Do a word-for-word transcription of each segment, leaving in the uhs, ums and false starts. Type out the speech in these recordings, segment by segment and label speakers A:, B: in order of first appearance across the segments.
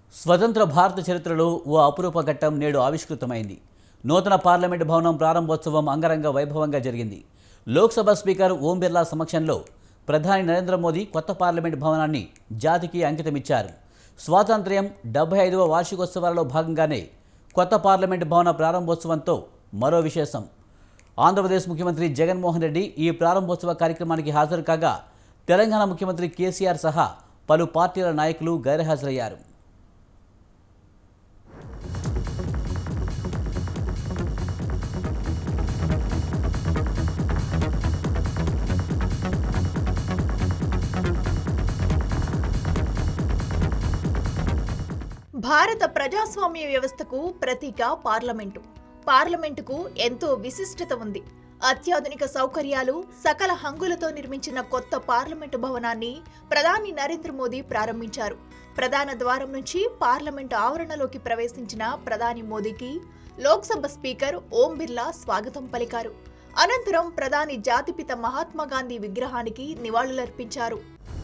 A: స్వతంత్ర భారత చరిత్రలో ఓ అపురూప ఘట్టం నేడు ఆవిష్కృతమైంది. నూతన పార్లమెంటు భవనం ప్రారంభోత్సవం అంగరంగ వైభవంగా జరిగింది. లోక్సభ స్పీకర్ ఓం బిర్లా సమక్షంలో ప్రధాని నరేంద్ర మోదీ కొత్త పార్లమెంటు భవనాన్ని జాతికి అంకితమిచ్చారు. స్వాతంత్ర్యం డెబ్బై ఐదవ వార్షికోత్సవాలలో భాగంగానే కొత్త పార్లమెంటు భవన ప్రారంభోత్సవంతో మరో విశేషం. ఆంధ్రప్రదేశ్ ముఖ్యమంత్రి జగన్మోహన్ రెడ్డి ఈ ప్రారంభోత్సవ కార్యక్రమానికి హాజరు కాగా తెలంగాణ ముఖ్యమంత్రి కేసీఆర్ సహా పలు పార్టీల నాయకులు గైర్హాజరయ్యారు.
B: భారత ప్రజాస్వామ్య వ్యవస్థకు ప్రతీక పార్లమెంటు. పార్లమెంటుకు ఎంతో విశిష్టత ఉంది. అత్యాధునిక సౌకర్యాలు, సకల హంగులతో నిర్మించిన కొత్త పార్లమెంటు భవనాన్ని ప్రధాని నరేంద్ర మోదీ ప్రారంభించారు. ప్రధాన ద్వారం నుంచి పార్లమెంటు ఆవరణలోకి ప్రవేశించిన ప్రధాని మోదీకి లోక్సభ స్పీకర్ ఓం బిర్లా స్వాగతం పలికారు. అనంతరం ప్రధాని జాతిపిత మహాత్మా గాంధీ విగ్రహానికి నివాళులర్పించారు.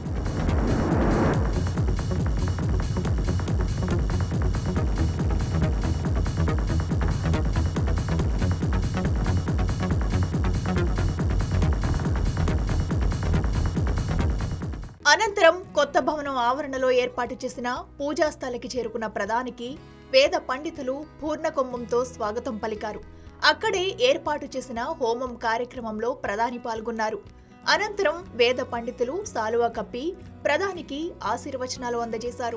B: అనంతరం కొత్త భవనం ఆవరణలో ఏర్పాటు చేసిన పూజా స్థలికి చేరుకున్న ప్రధానికి వేద పండితులు పూర్ణకుంభంతో స్వాగతం పలికారు. అక్కడే ఏర్పాటు చేసిన హోమం కార్యక్రమంలో ప్రధాని పాల్గొన్నారు. అనంతరం వేద పండితులు సాలువా కప్పి ప్రధానికి ఆశీర్వచనాలు అందజేశారు.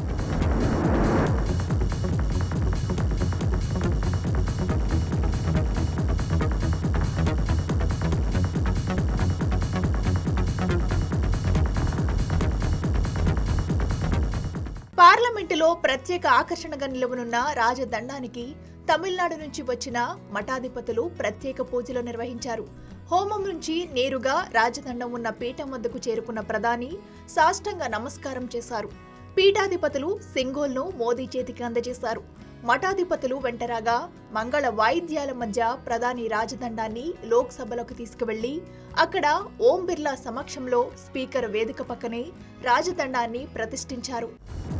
B: పార్లమెంటులో ప్రత్యేక ఆకర్షణగా నిలవనున్న రాజదండానికి తమిళనాడు నుంచి వచ్చిన మఠాధిపతులు ప్రత్యేక పూజలు నిర్వహించారు. హోమం నుంచి నేరుగా రాజదండం ఉన్న పీఠం వద్దకు చేరుకున్న ప్రధాని సాష్టాంగ నమస్కారం చేశారు. పీఠాధిపతులు సింగోల్ను మోదీ చేతికి అందజేశారు. మఠాధిపతులు వెంటరాగా మంగళ వాయిద్యాల మధ్య ప్రధాని రాజదండాన్ని లోక్సభలోకి తీసుకువెళ్లి అక్కడ ఓం బిర్లా సమక్షంలో స్పీకర్ వేదిక పక్కనే రాజదండాన్ని ప్రతిష్ఠించారు.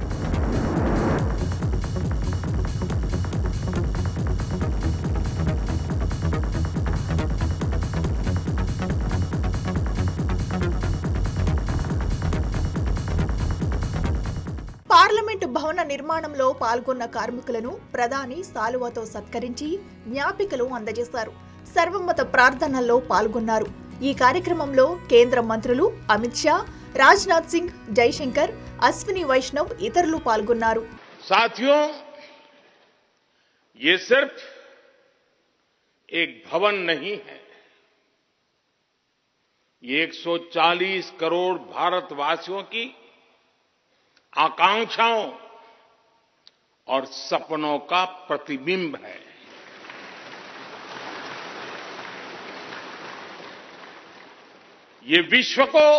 B: పార్లమెంటు భవన నిర్మాణంలో పాల్గొన్న కార్మికులను ప్రధాని సాలువాతో సత్కరించి జ్ఞాపికలు అందజేశారు. సర్వమత ప్రార్థనల్లో పాల్గొన్నారు. ఈ కార్యక్రమంలో కేంద్ర మంత్రులు అమిత్ షా, రాజ్నాథ్ సింగ్, జైశంకర్, అశ్విని వైష్ణవ్ ఇతరులు పాల్గొన్నారు.
C: साथियों, ये सिर्फ एक भवन नहीं है, ये एक सौ चालीस करोड़ भारतवासियों की आकांक्षाओं और सपनों का प्रतिबिंब है. ये विश्व को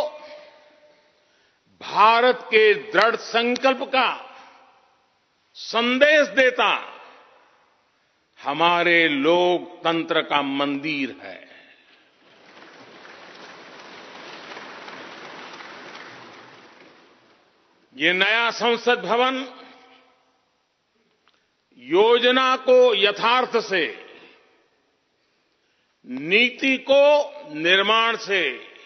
C: भारत के दृढ़ संकल्प का संदेश देता हमारे लोकतंत्र का मंदिर है. ये नया संसद भवन योजना को यथार्थ से, नीति को निर्माण से,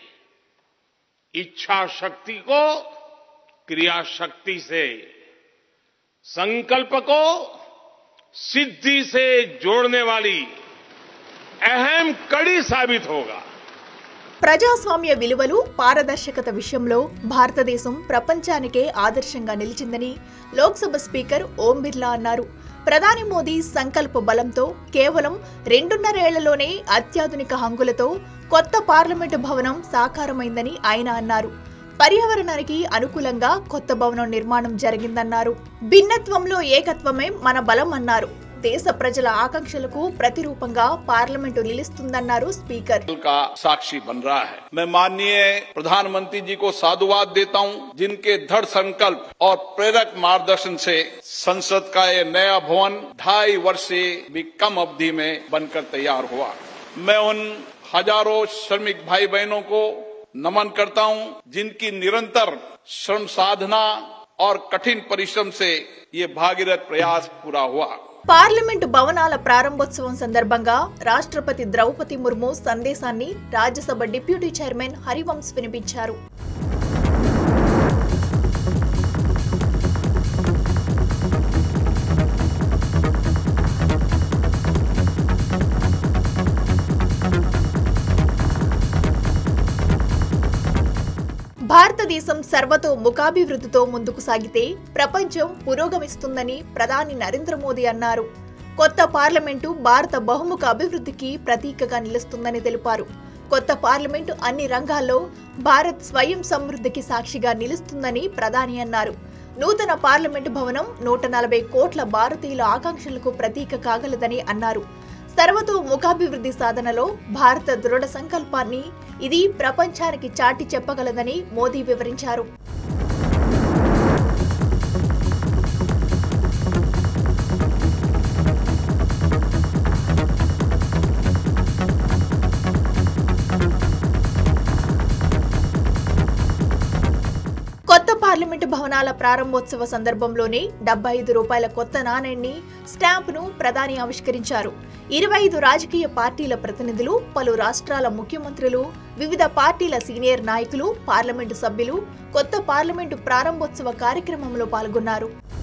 C: इच्छा शक्ति को क्रिया शक्ति से, संकल्प को सिद्धि से जोड़ने वाली अहम कड़ी साबित होगा.
B: ప్రజాస్వామ్య విలువలు, పారదర్శకత విషయంలో భారతదేశం ప్రపంచానికే ఆదర్శంగా నిలిచిందని లోక్సభ స్పీకర్ ఓం బిర్లా అన్నారు. ప్రధాని మోదీ సంకల్ప బలంతో కేవలం రెండున్నరేళ్లలోనే అత్యాధునిక హంగులతో కొత్త పార్లమెంటు భవనం సాకారమైందని ఆయన అన్నారు. పర్యావరణానికి అనుకూలంగా కొత్త భవనం నిర్మాణం జరిగిందన్నారు. భిన్నత్వంలో ఏకత్వమే మన బలం అన్నారు. దేశ ప్రజల ఆకాంక్షలకు ప్రతిరూపంగా పార్లమెంటు నిలుస్తుందన్నారు స్పీకర్.
D: का साक्षी बन रहा है. मैं माननीय प्रधानमंत्री जी को साधुवाद देता हूं, जिनके दृढ़ संकल्प और प्रेरक मार्गदर्शन से संसद का ये नया भवन ढाई वर्ष से भी कम अवधि में बनकर तैयार हुआ. मैं उन हजारों श्रमिक भाई बहनों को नमन करता हूं, जिनकी निरंतर श्रम साधना और कठिन परिश्रम से ये भागीरथ प्रयास पूरा हुआ।
B: పార్లమెంటు భవనాల ప్రారంభోత్సవం సందర్భంగా రాష్ట్రపతి ద్రౌపది ముర్ము సందేశాన్ని రాజ్యసభ డిప్యూటీ చైర్మన్ హరివంశ్ వినిపించారు. భారతదేశం సర్వతో ముఖాభివృద్ధితో ముందుకు సాగితే ప్రపంచం పురోగమిస్తుందని ప్రధాని నరేంద్ర మోదీ అన్నారు. కొత్త పార్లమెంటు భారత బహుముఖ అభివృద్ధికి ప్రతీకగా నిలుస్తుందని తెలిపారు. కొత్త పార్లమెంటు అన్ని రంగాల్లో భారత్ స్వయం సమృద్ధికి సాక్షిగా నిలుస్తుందని ప్రధాని అన్నారు. నూతన పార్లమెంటు భవనం నూట నలభై కోట్ల భారతీయుల ఆకాంక్షలకు ప్రతీక కాగలదని అన్నారు. సర్వతో ముఖాభివృద్ధి సాధనలో భారత దృఢ సంకల్పాన్ని ఇది ప్రపంచానికి చాటి చెప్పగలదని మోదీ వివరించారు. కొత్త పార్లమెంటు భవనాల ప్రారంభోత్సవ సందర్భంలోనే డెబ్బై ఐదు రూపాయల కొత్త నాణ్యాన్ని స్టాంపును ప్రధాని ఆవిష్కరించారు. ఇరవై ఐదు రాజకీయ పార్టీల ప్రతినిధులు, పలు రాష్ట్రాల ముఖ్యమంత్రులు, వివిధ పార్టీల సీనియర్ నాయకులు, పార్లమెంటు సభ్యులు కొత్త పార్లమెంటు ప్రారంభోత్సవ కార్యక్రమంలో పాల్గొన్నారు.